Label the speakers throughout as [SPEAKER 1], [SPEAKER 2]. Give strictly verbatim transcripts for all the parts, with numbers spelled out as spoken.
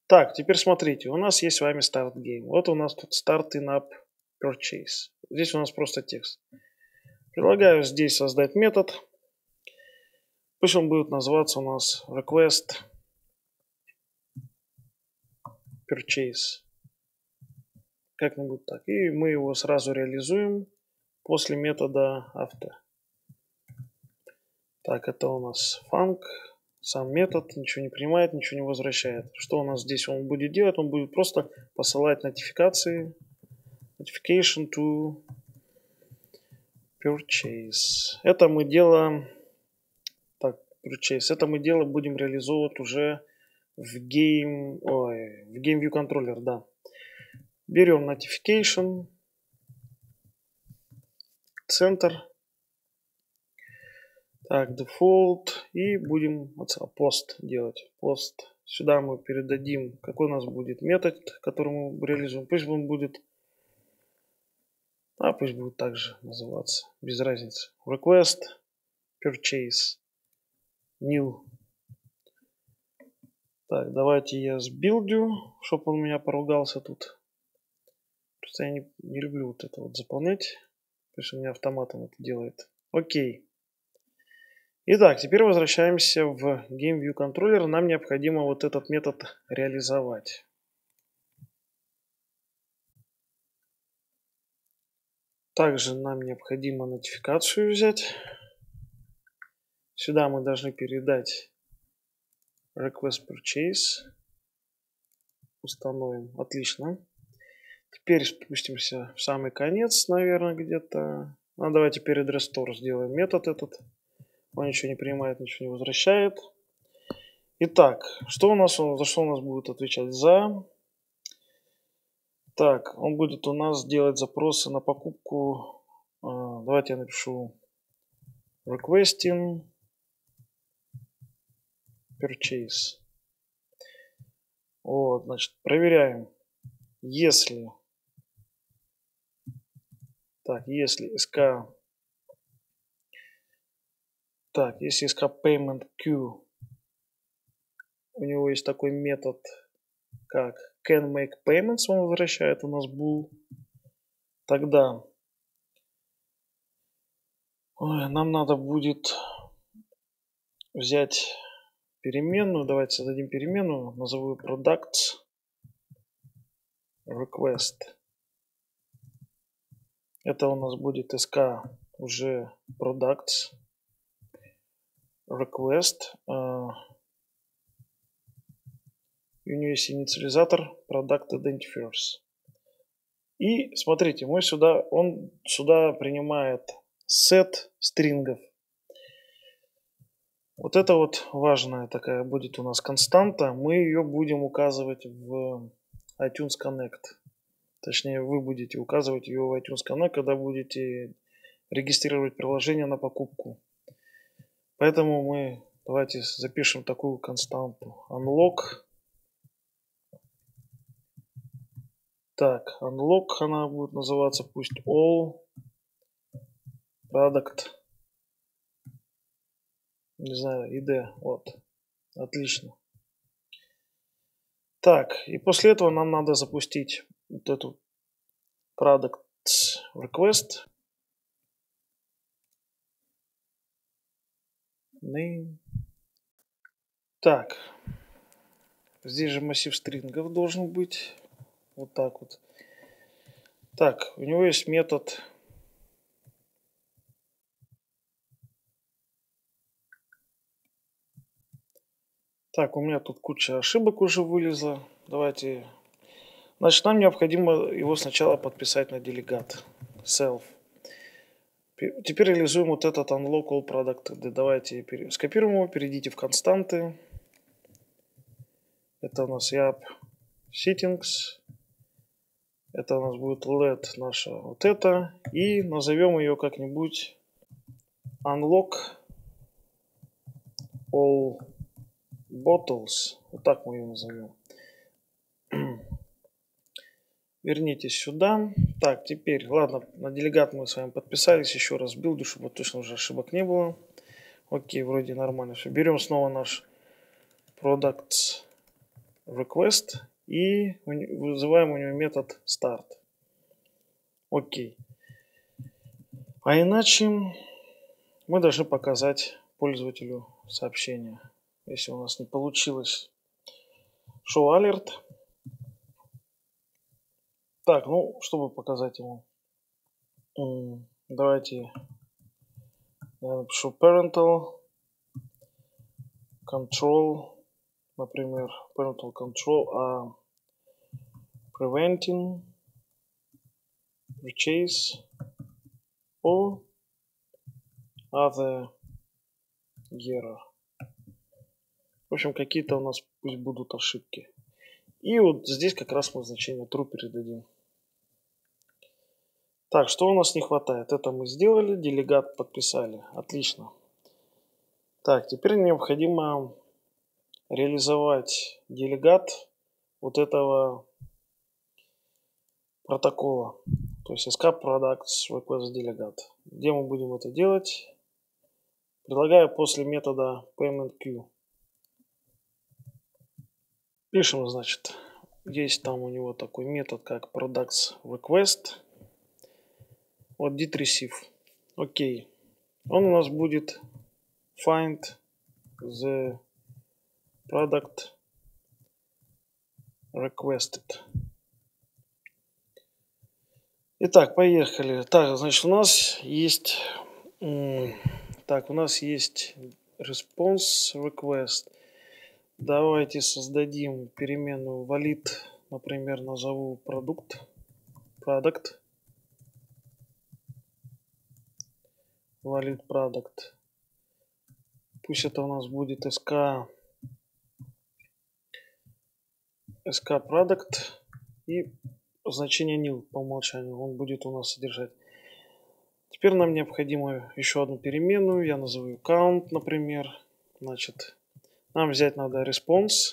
[SPEAKER 1] Так, теперь смотрите, у нас есть с вами Start Game. Вот у нас тут Start In-App Purchase. Здесь у нас просто текст. Предлагаю здесь создать метод. Пусть он будет называться у нас Request Purchase. Как-нибудь так. И мы его сразу реализуем после метода After. Так, это у нас func. Сам метод ничего не принимает, ничего не возвращает. Что у нас здесь он будет делать? Он будет просто посылать нотификации. Notification to purchase. Это мы делаем... Так, purchase. Это мы дело будем реализовывать уже в game... Ой, в GameView контроллер, да. Берем notification. Центр. Так, default. И будем пост делать. Пост. Сюда мы передадим, какой у нас будет метод, который мы реализуем. Пусть он будет... А пусть будет также называться. Без разницы. Request Purchase. New. Так, давайте я сбилдю, чтобы он меня поругался тут. Просто я не, не люблю вот это вот заполнять. Пусть у меня автоматом это делает. Окей. Итак, теперь возвращаемся в GameView контроллер. Нам необходимо вот этот метод реализовать. Также нам необходимо нотификацию взять. Сюда мы должны передать Request Purchase. Установим. Отлично. Теперь спустимся в самый конец, наверное, где-то. Ну, давайте перед Restore сделаем метод этот. Он ничего не принимает, ничего не возвращает. Итак, что у нас, за что у нас будет отвечать? За. Так, он будет у нас делать запросы на покупку. Давайте я напишу Requesting Purchase. Вот, значит, проверяем. Если, так, если sk, так, если sk payment queue, у него есть такой метод, как can make payments, он возвращает у нас bool, тогда ой, нам надо будет взять переменную, давайте создадим переменную, назову products request. Это у нас будет sk уже products request. Uh, у нее есть инициализатор product identifiers. И смотрите, мы сюда, он сюда принимает set стрингов. Вот это вот важная такая будет у нас константа. Мы ее будем указывать в iTunes Connect. Точнее, вы будете указывать ее в iTunes Connect, когда будете регистрировать приложение на покупку. Поэтому мы давайте запишем такую константу. Unlock. Так, unlock она будет называться пусть all product. Не знаю, id. Вот. Отлично. Так, и после этого нам надо запустить вот эту product request. Name. Так. Здесь же массив стрингов должен быть. Вот так вот. Так, у него есть метод. Так, у меня тут куча ошибок уже вылезла. Давайте. Значит, нам необходимо его сначала подписать на делегат. Self. Теперь реализуем вот этот unlock all product. Давайте скопируем его, перейдите в константы. Это у нас app settings. Это у нас будет let наша вот это. И назовем ее как-нибудь unlock all bottles. Вот так мы ее назовем. Вернитесь сюда. Так, теперь, ладно, на делегат мы с вами подписались. Еще раз билду, чтобы точно уже ошибок не было. Окей, вроде нормально все. Берем снова наш products request и вызываем у него метод start. Окей. А иначе мы должны показать пользователю сообщение. Если у нас не получилось show alert. Так, ну, чтобы показать ему, давайте я напишу parental control, например, parental control, а preventing purchase or other error. В общем, какие-то у нас пусть будут ошибки. И вот здесь как раз мы значение true передадим. Так, что у нас не хватает? Это мы сделали, делегат подписали. Отлично. Так, теперь необходимо реализовать делегат вот этого протокола. То есть эс ка products request delegate. Где мы будем это делать? Предлагаю после метода payment queue. Пишем, значит, есть там у него такой метод, как products request. Вот did receive. Окей. Он у нас будет find the product requested. Итак, поехали. Так, значит, у нас есть... Так, у нас есть response request. Давайте создадим переменную valid. Например, назову продукт. Product. Valid product. Пусть это у нас будет эс ка эс ка product и значение nil по умолчанию он будет у нас содержать. Теперь нам необходимо еще одну переменную. Я назову count, например. Значит, нам взять надо response,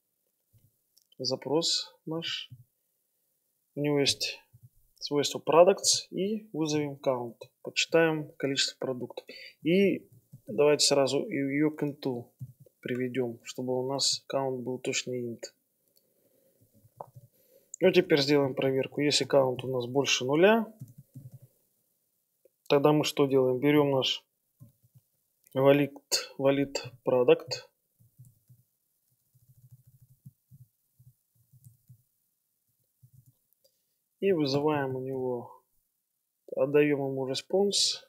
[SPEAKER 1] запрос наш. У него есть свойство products и вызовем count. Подсчитаем количество продуктов. И давайте сразу ее к int приведем, чтобы у нас count был точно int. Ну, теперь сделаем проверку. Если count у нас больше нуля, тогда мы что делаем? Берем наш valid, valid product. И вызываем у него, отдаем ему response.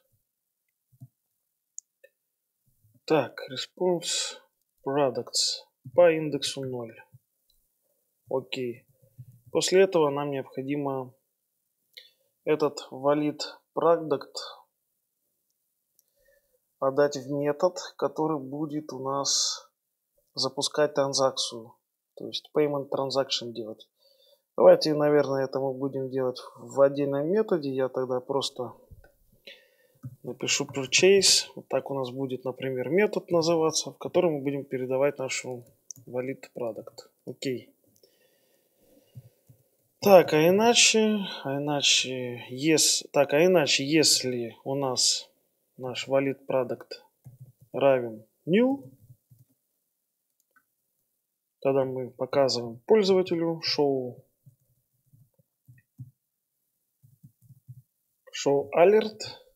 [SPEAKER 1] Так, response products по индексу ноль. Окей. После этого нам необходимо этот valid product отдать в метод, который будет у нас запускать транзакцию. То есть payment transaction делать. Давайте, наверное, это мы будем делать в отдельном методе. Я тогда просто напишу purchase. Вот так у нас будет, например, метод называться, в котором мы будем передавать нашу valid product. Окей. Так, а иначе, а иначе, yes, так, а иначе, если у нас наш valid product равен new, тогда мы показываем пользователю show, show alert.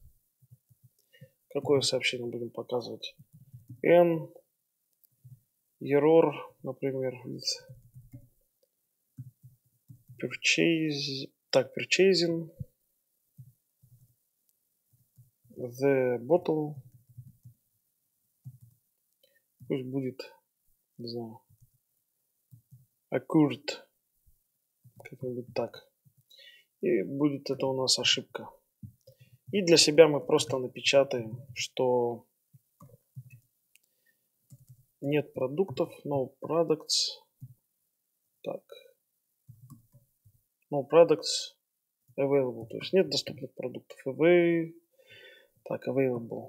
[SPEAKER 1] Какое сообщение будем показывать? N error, например, purchase, так, purchasing the bottle. Пусть будет, не знаю, occurred, как-нибудь так. И будет это у нас ошибка. И для себя мы просто напечатаем, что нет продуктов, no products. Так. No products available. То есть нет доступных продуктов. Away. Так, available.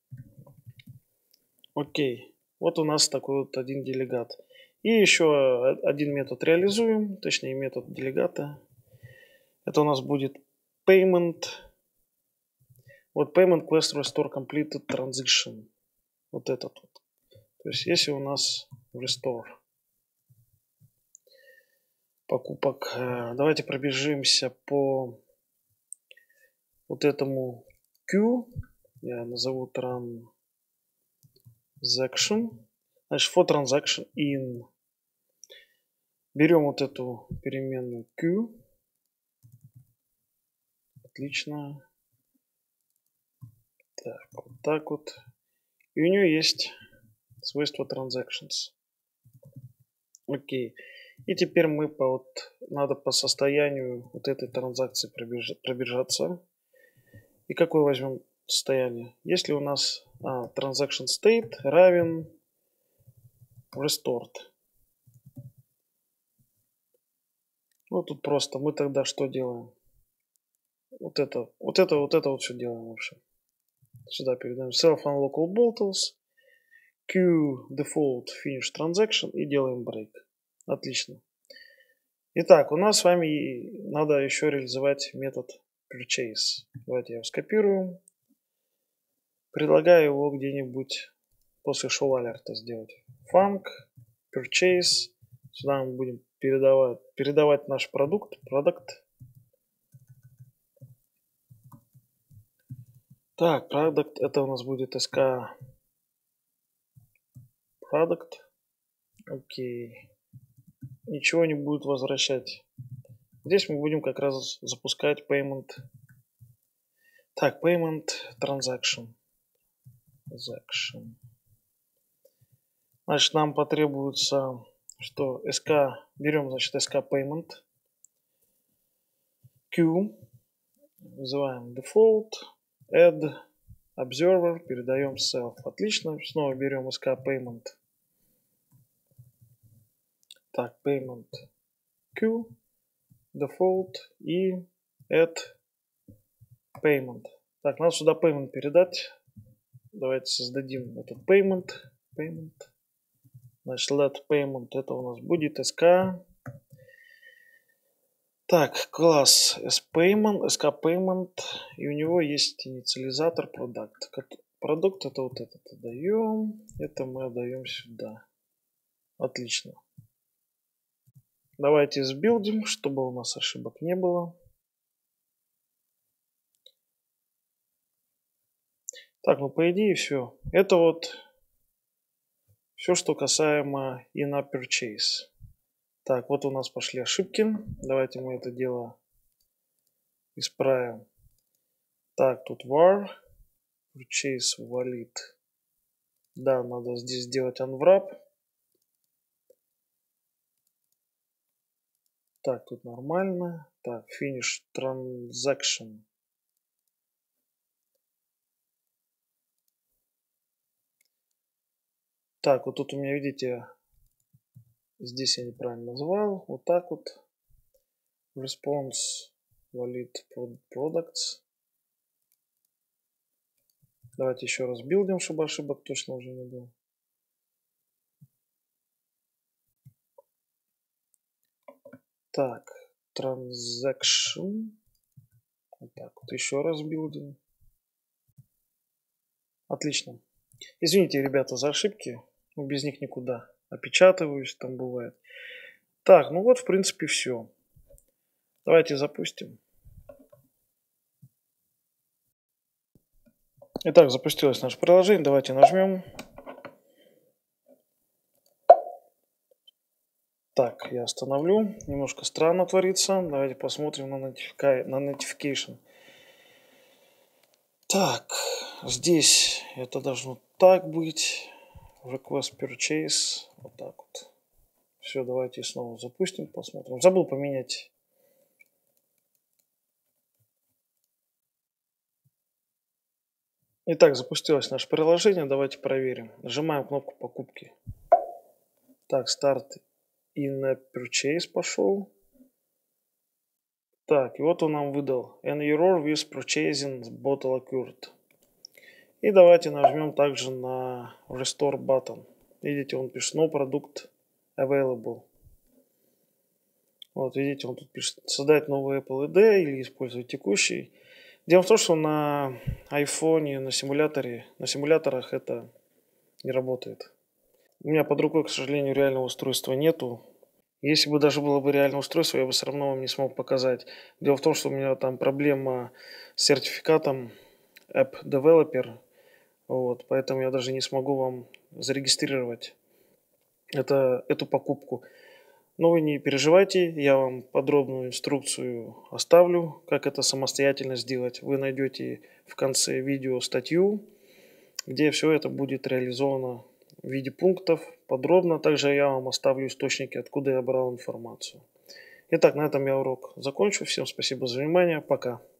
[SPEAKER 1] Окей. Вот у нас такой вот один делегат. И еще один метод реализуем. Точнее, метод делегата. Это у нас будет payment. Вот payment quest restore completed transition. Вот этот вот. То есть если у нас restore. покупок. Давайте пробежимся по вот этому Q. Я назову transaction. Значит, for transaction in. Берем вот эту переменную Q. Отлично. Так, вот так вот. И у нее есть свойство transactions. Окей. И теперь мы по вот, надо по состоянию вот этой транзакции пробежаться. И какое возьмем состояние? Если у нас а, transaction state равен restored. Ну тут просто мы тогда что делаем? Вот это, вот это, вот это вот все делаем вообще. Сюда передаем self unlockable bottles, Q default finish transaction и делаем break. Отлично. Итак, у нас с вами надо еще реализовать метод purchase. Давайте я его скопирую. Предлагаю его где-нибудь после show алерта сделать. Func, purchase. Сюда мы будем передавать, передавать наш продукт. Продукт. Так, продукт это у нас будет sk product. Окей. Ничего не будет возвращать. Здесь мы будем как раз запускать payment. Так, payment transaction. transaction. Значит, нам потребуется, что sk, берем, значит, sk payment. Q. Вызываем default. Add observer. Передаем self. Отлично. Снова берем sk payment. Так, payment Q, default и add payment. Так, надо сюда payment передать. Давайте создадим этот payment. Payment. Значит, let payment это у нас будет sk. Так, класс spayment, sk payment. И у него есть инициализатор product. Продукт это вот этот отдаем. Это мы отдаем сюда. Отлично. Давайте сбилдим, чтобы у нас ошибок не было. Так, ну по идее все. Это вот все, что касаемо in-app purchase. Так, вот у нас пошли ошибки. Давайте мы это дело исправим. Так, тут var, purchase valid. Да, надо здесь сделать unwrap. Так, тут нормально. Так, finish transaction. Так, вот тут у меня, видите, здесь я неправильно назвал. Вот так вот. Response valid products. Давайте еще раз билдим, чтобы ошибок точно уже не было. Так, transaction. Вот так вот еще раз билдим. Отлично. Извините, ребята, за ошибки. Ну, без них никуда. Опечатываюсь, там бывает. Так, ну вот, в принципе, все. Давайте запустим. Итак, запустилось наше приложение. Давайте нажмем. Так, я остановлю. Немножко странно творится. Давайте посмотрим на notification. Так, здесь это должно так быть. Request purchase. Вот так вот. Все, давайте снова запустим, посмотрим. Забыл поменять. Итак, запустилось наше приложение. Давайте проверим. Нажимаем кнопку покупки. Так, старт in-app purchase пошел. Так, и вот он нам выдал. An error with purchasing bottle occurred. И давайте нажмем также на Restore button. Видите, он пишет No product available. Вот, видите, он тут пишет создать новый Apple ай ди или использовать текущий. Дело в том, что на iPhone, на симуляторе, на симуляторах это не работает. У меня под рукой, к сожалению, реального устройства нету. Если бы даже было бы реальное устройство, я бы все равно вам не смог показать. Дело в том, что у меня там проблема с сертификатом App Developer, вот, поэтому я даже не смогу вам зарегистрировать это, эту покупку. Но вы не переживайте, я вам подробную инструкцию оставлю, как это самостоятельно сделать. Вы найдете в конце видео статью, где все это будет реализовано в виде пунктов подробно. Также я вам оставлю источники, откуда я брал информацию. Итак, на этом я урок закончу. Всем спасибо за внимание. Пока.